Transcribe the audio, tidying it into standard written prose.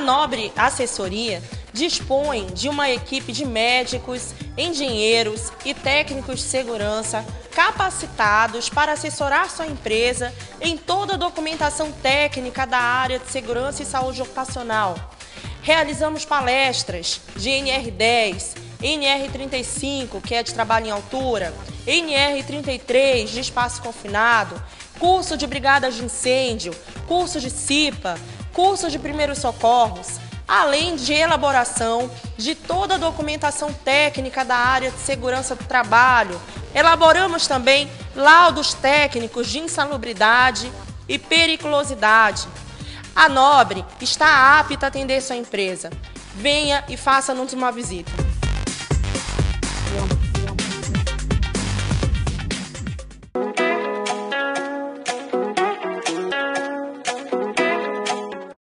Nobre Assessoria dispõe de uma equipe de médicos, engenheiros e técnicos de segurança capacitados para assessorar sua empresa em toda a documentação técnica da área de segurança e saúde ocupacional. Realizamos palestras de NR10, NR35, que é de trabalho em altura, NR33, de espaço confinado, curso de brigadas de incêndio, curso de CIPA, curso de primeiros socorros, além de elaboração de toda a documentação técnica da área de segurança do trabalho. Elaboramos também laudos técnicos de insalubridade e periculosidade. A Nobre está apta a atender sua empresa. Venha e faça-nos uma visita.